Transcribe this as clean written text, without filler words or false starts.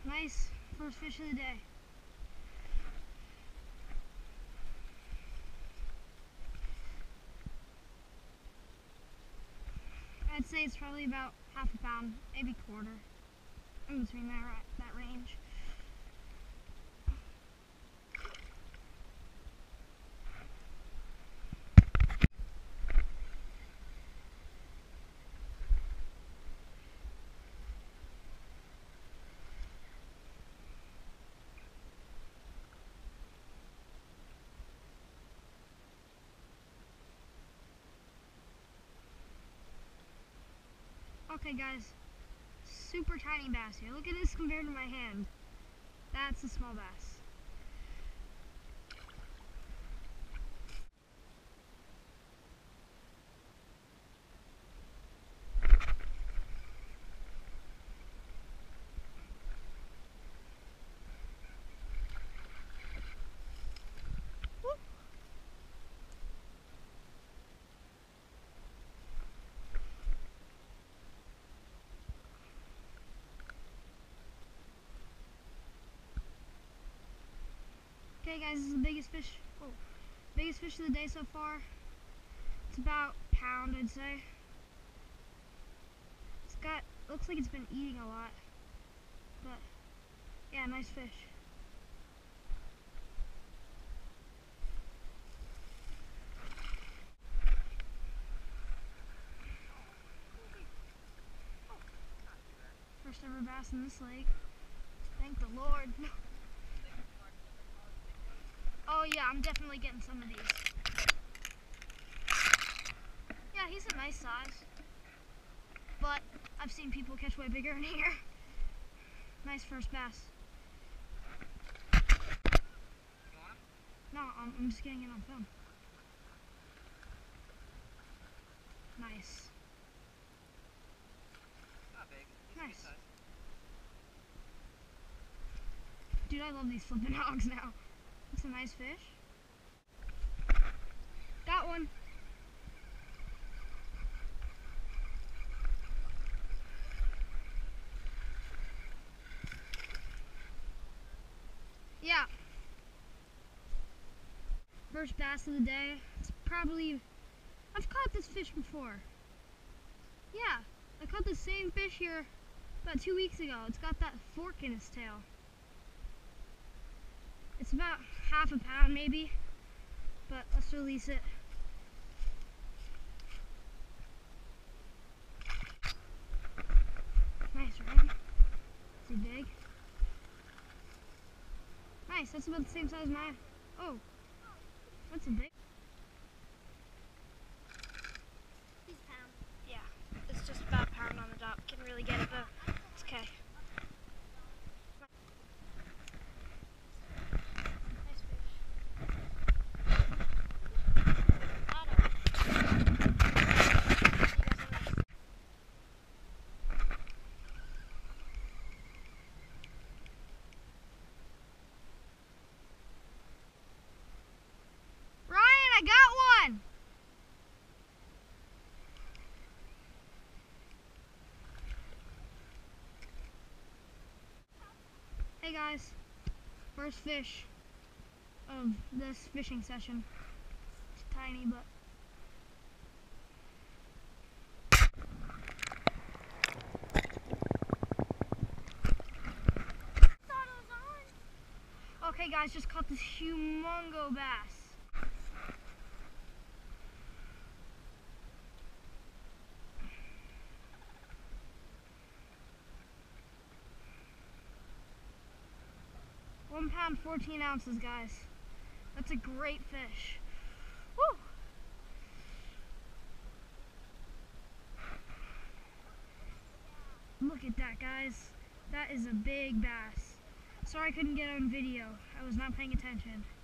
Nice first fish of the day. I'd say it's probably about half a pound, maybe quarter, in between that range. Okay guys, super tiny bass here. Look at this compared to my hand. That's a small bass. Okay guys, this is the biggest fish of the day so far. It's about a pound, I'd say. Looks like it's been eating a lot, but yeah, nice fish. First ever bass in this lake. Thank the Lord. Oh yeah, I'm definitely getting some of these. Yeah, he's a nice size, but I've seen people catch way bigger in here. Nice first bass. No, I'm just getting it on film. Nice. Not big. Nice. Dude, I love these flipping hogs now. That's a nice fish. Got one. Yeah. First bass of the day. It's probably, I've caught this fish before. Yeah, I caught the same fish here about 2 weeks ago. It's got that fork in its tail. It's about half a pound maybe, but let's release it. Nice, right? Is he big? Nice, that's about the same size as mine. Oh, that's a big. He's a pound. Yeah, it's just about a pound on the dot. Can't really get it though. It's okay. I got one! Hey guys, first fish of this fishing session. It's tiny, but okay guys, just caught this humongo bass. £1 pound, 14 ounces, guys. That's a great fish. Woo! Look at that, guys. That is a big bass. Sorry I couldn't get on video. I was not paying attention.